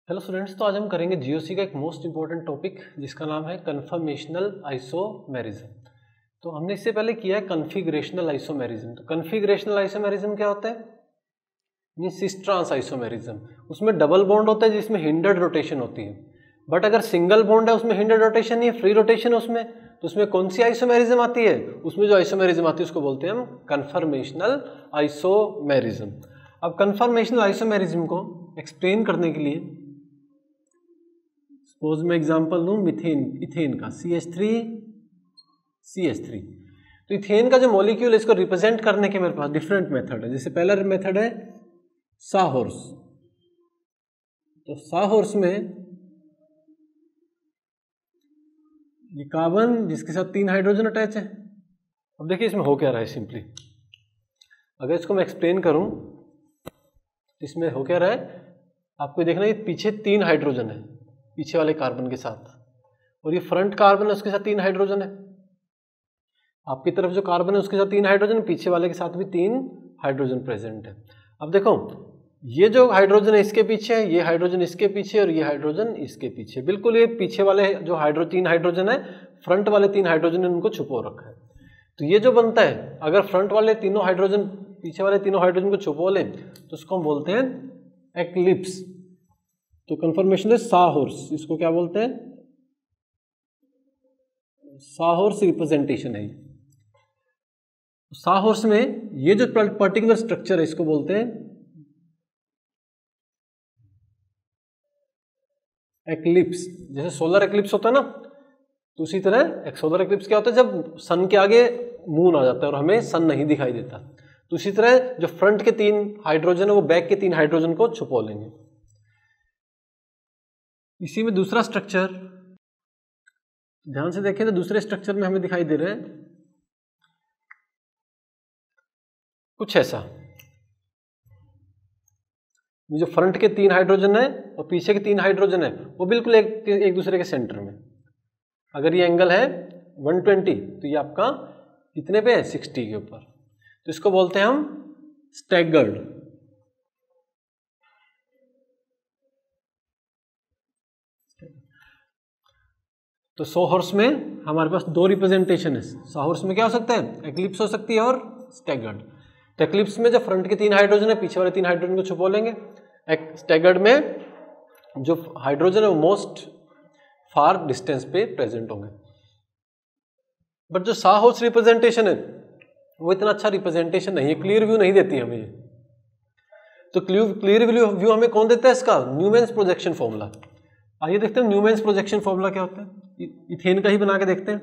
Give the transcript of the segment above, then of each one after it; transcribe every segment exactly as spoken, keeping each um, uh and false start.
Hello students, तो आज हम करेंगे जीओसी का एक मोस्ट इंपॉर्टेंट टॉपिक जिसका नाम है कन्फर्मेशनल आइसोमेरिज्म। तो हमने इससे पहले किया है कन्फिगरेशनल आइसोमेरिज्म। तो कन्फिगरेशनल आइसोमेरिज्म क्या होता है? Mean cis trans isomerism. उसमें डबल बॉन्ड होता है जिसमें हिंडर्ड रोटेशन होती है, बट अगर सिंगल बॉन्ड है उसमें हिंडर्ड रोटेशन नहीं है, फ्री रोटेशन है उसमें। तो उसमें कौन सी आइसोमेरिज्म आती है? उसमें जो आइसोमेरिज्म आती है उसको बोलते हैं हम कन्फर्मेशनल आइसोमेरिज्म। अब कन्फर्मेशनल आइसोमेरिज्म को एक्सप्लेन करने के लिए सपोज मैं एग्जांपल लूं मिथेन इथेन का C H three C H three. तो इथेन का जो मॉलिक्यूल है इसको रिप्रेजेंट करने के मेरे पास डिफरेंट मेथड है। जैसे पहला मेथड है साहॉर्स। तो साहॉर्स में ये कार्बन जिसके साथ तीन हाइड्रोजन अटैच है। अब देखिए इसमें हो क्या रहा है। सिंपली अगर इसको मैं एक्सप्लेन करूं तो इसमें हो क्या रहा है, आपको देखना है पीछे तीन हाइड्रोजन है पीछे वाले कार्बन के साथ, और ये फ्रंट कार्बन है उसके साथ तीन हाइड्रोजन है। आपकी तरफ जो कार्बन है उसके साथ तीन हाइड्रोजन, पीछे वाले के साथ भी तीन हाइड्रोजन प्रेजेंट है। अब देखो ये जो हाइड्रोजन है इसके पीछे है, ये हाइड्रोजन इसके पीछे और ये हाइड्रोजन इसके पीछे। बिल्कुल ये पीछे वाले जो हाइड्रो तीन हाइड्रोजन है, फ्रंट वाले तीन हाइड्रोजन ने उनको छुपो रखा है। तो ये जो बनता है, अगर फ्रंट वाले तीनों हाइड्रोजन पीछे वाले तीनों हाइड्रोजन को छुपो लें तो उसको हम बोलते हैं एक्लिप्स। तो कन्फर्मेशन है साहॉर्स, इसको क्या बोलते हैं? साहॉर्स रिप्रेजेंटेशन है। साहॉर्स में ये जो पर्टिकुलर स्ट्रक्चर है इसको बोलते हैं एक्लिप्स। जैसे सोलर एक्लिप्स होता है ना, तो उसी तरह एक सोलर एक्लिप्स क्या होता है, जब सन के आगे मून आ जाता है और हमें सन नहीं दिखाई देता। तो उसी तरह जो फ्रंट के तीन हाइड्रोजन है वो बैक के तीन हाइड्रोजन को छुपा लेंगे। इसी में दूसरा स्ट्रक्चर ध्यान से देखें तो दूसरे स्ट्रक्चर में हमें दिखाई दे रहा है कुछ ऐसा। जो फ्रंट के तीन हाइड्रोजन है और पीछे के तीन हाइड्रोजन है वो बिल्कुल एक एक दूसरे के सेंटर में। अगर ये एंगल है वन ट्वेंटी तो ये आपका कितने पे है? सिक्सटी के ऊपर। तो इसको बोलते हैं हम स्टैगर्ड। तो साहॉर्स में हमारे पास दो रिप्रेजेंटेशन है। साहॉर्स में क्या हो सकता है? एक्लिप्स हो सकती है और स्टैगर्ड। तो एक्लिप्स में जो फ्रंट के तीन हाइड्रोजन है पीछे वाले तीन हाइड्रोजन को छुपा लेंगे। स्टैगर्ड में जो हाइड्रोजन है वो मोस्ट फार डिस्टेंस पे प्रेजेंट होंगे। बट जो साहॉर्स रिप्रेजेंटेशन है वो इतना अच्छा रिप्रेजेंटेशन नहीं है, क्लियर व्यू नहीं देती हमें। तो क्लियर व्यू हमें कौन देता है इसका? Newman's projection formula. आइए देखते हैं न्यूमैन्स प्रोजेक्शन फॉर्मूला क्या होता है। इथेन का ही बना के देखते हैं।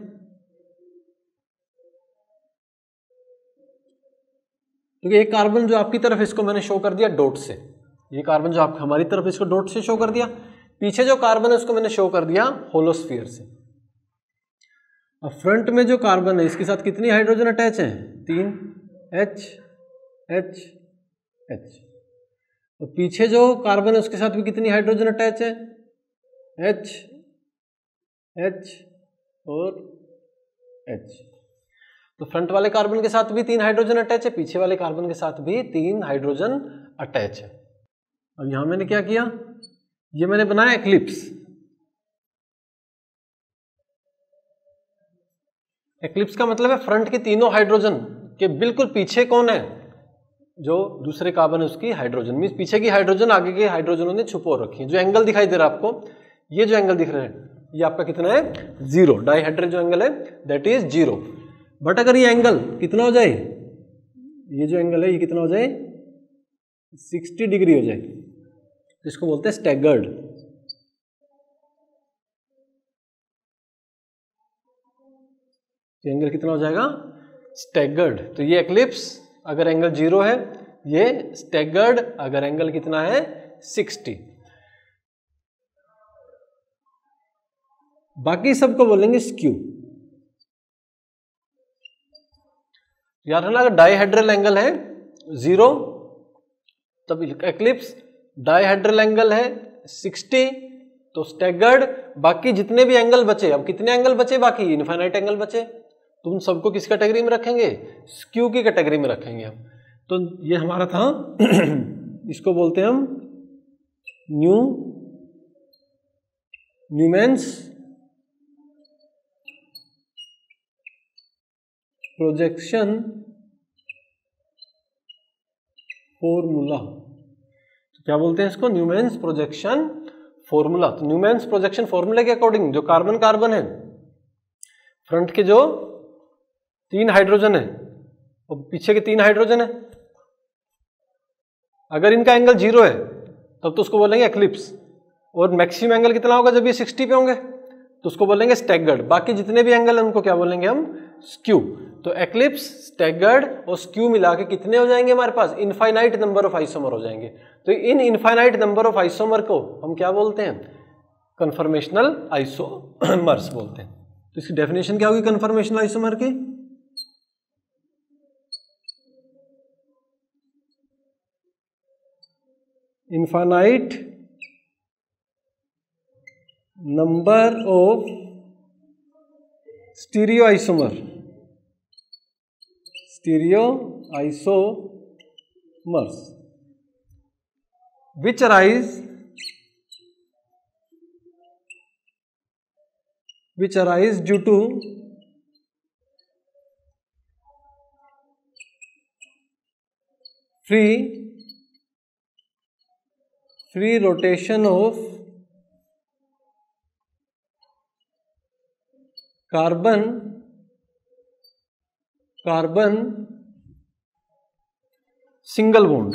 तो ये कार्बन जो आपकी तरफ इसको मैंने शो कर दिया डॉट से, ये कार्बन जो आप हमारी तरफ इसको डॉट से शो कर दिया। पीछे जो कार्बन है उसको मैंने शो कर दिया होलोस्फीयर से। अब फ्रंट में जो कार्बन है इसके साथ कितनी हाइड्रोजन अटैच है? तीन, H H H। और पीछे जो कार्बन है उसके साथ भी कितनी हाइड्रोजन अटैच है? H H और H। तो फ्रंट वाले कार्बन के साथ भी तीन हाइड्रोजन अटैच है, पीछे वाले कार्बन के साथ भी तीन हाइड्रोजन अटैच है। अब यहां मैंने क्या किया, ये मैंने बनाया एक्लिप्स। एक्लिप्स का मतलब है फ्रंट के तीनों हाइड्रोजन के बिल्कुल पीछे कौन है? जो दूसरे कार्बन है उसकी हाइड्रोजन। मींस पीछे की हाइड्रोजन आगे के हाइड्रोजनों ने छुपो रखी है। जो एंगल दिखाई दे रहा है आपको, ये जो एंगल दिख रहा है ये आपका कितना है? जीरो। डाइहेड्रल जो एंगल है दैट इज जीरो। बट अगर ये एंगल कितना हो जाए, ये जो एंगल है ये कितना हो जाए? सिक्सटी डिग्री हो जाए, तो इसको बोलते हैं स्टैगर्ड। एंगल कितना हो जाएगा? स्टैगर्ड। तो ये एक्लिप्स अगर एंगल जीरो है, ये स्टैगर्ड अगर एंगल कितना है? सिक्सटी। बाकी सबको बोलेंगे स्क्यू। याद रखना, अगर डाइहेड्रल एंगल है जीरो तब एक्लिप्स, डाइहेड्रल एंगल है सिक्सटी तो स्टैगर्ड। बाकी जितने भी एंगल बचे, अब कितने एंगल बचे? बाकी इनफाइनाइट एंगल बचे। तुम सबको किस कैटेगरी में रखेंगे? स्क्यू की कैटेगरी में रखेंगे हम। तो ये हमारा था इसको बोलते हैं हम न्यू न्यूमैन्स प्रोजेक्शन फॉर्मूला। तो क्या बोलते हैं इसको? Newman's projection formula. तो न्यूमैन्स प्रोजेक्शन फॉर्मूला के अकॉर्डिंग जो कार्बन कार्बन है, फ्रंट के जो तीन हाइड्रोजन है और पीछे के तीन हाइड्रोजन है, अगर इनका एंगल जीरो है तब तो उसको बोलेंगे एक्लिप्स, और मैक्सिमम एंगल कितना होगा जब ये सिक्सटी पे होंगे तो उसको बोलेंगे स्टैगर्ड। बाकी जितने भी एंगल है उनको क्या बोलेंगे हम? स्क्यू। तो एक्लिप्स, स्टैगर्ड और स्क्यू मिला के कितने हो जाएंगे हमारे पास? इनफाइनाइट नंबर ऑफ आइसोमर हो जाएंगे। तो इन इनफाइनाइट नंबर ऑफ आइसोमर को हम क्या बोलते हैं? कन्फर्मेशनल आइसोमर्स बोलते हैं। तो इसकी डेफिनेशन क्या होगी कन्फर्मेशनल आइसोमर की? Infinite number of stereo isomer, stereo isomers which arise which arise due to free free rotation of carbon carbon single bond।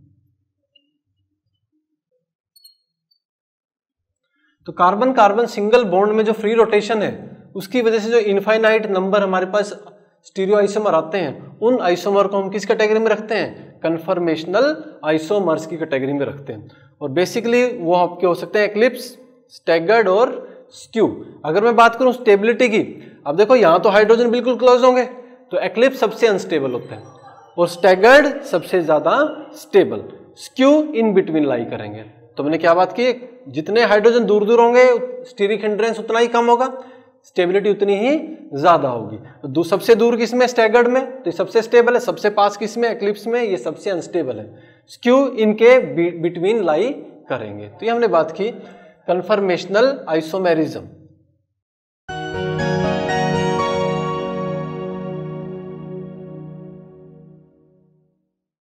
तो कार्बन कार्बन सिंगल बॉन्ड में जो फ्री रोटेशन है उसकी वजह से जो इनफाइनाइट नंबर हमारे पास स्टीरियो आइसोमर आते हैं, उन आइसोमर को हम किस कैटेगरी में रखते हैं? कन्फर्मेशनल आइसोमर्स की कैटेगरी में रखते हैं। और बेसिकली वो आपके हो सकते हैं एक्लिप्स, स्टैगर्ड और स्क्यू। अगर मैं बात करूं स्टेबिलिटी की, अब देखो यहां तो हाइड्रोजन बिल्कुल क्लोज होंगे तो एक्लिप्स सबसे अनस्टेबल होते हैं और स्टैगर्ड सबसे ज्यादा stable, skew in between lie करेंगे। तो मैंने क्या बात की? जितने हाइड्रोजन दूर दूर होंगे स्टीरिक हिंड्रेंस उतना ही कम होगा, स्टेबिलिटी उतनी ही ज्यादा होगी। तो सबसे दूर किसमें? स्टैगर्ड में, तो ये सबसे स्टेबल है। सबसे पास किसमें? एक्लिप्स में, ये सबसे अनस्टेबल है। स्क्यू इनके बिटवीन लाई करेंगे। तो ये हमने बात की कन्फर्मेशनल आइसोमेरिज्म।